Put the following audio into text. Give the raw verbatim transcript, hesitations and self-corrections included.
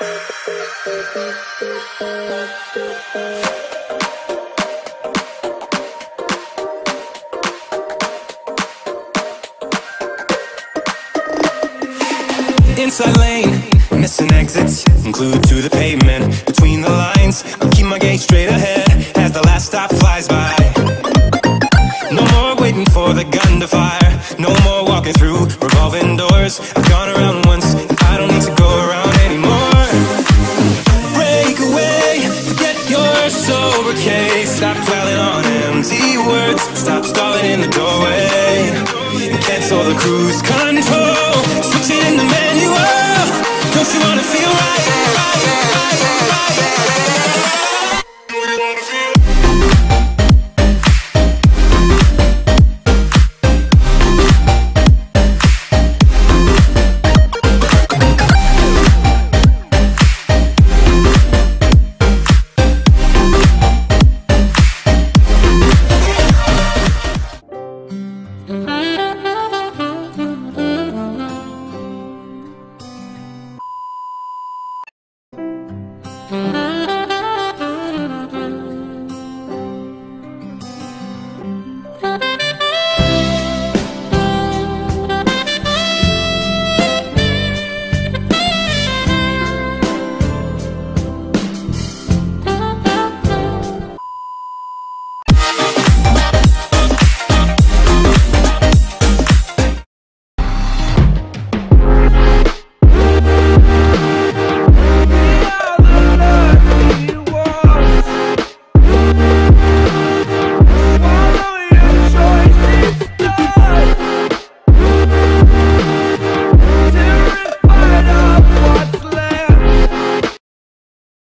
Inside lane, missing exits, glued to the pavement. Between the lines, I'll keep my gaze straight ahead as the last stop flies by. No more waiting for the gun to fire, no more walking through revolving doors. I've gone around once, and I don't need to go around anymore. Break away, forget your sober case. Stop dwelling on empty words, stop stalling in the doorway, and cancel the cruise control. Switch it in the manual. Don't you wanna feel right, right, right, right, right? Mm-hmm.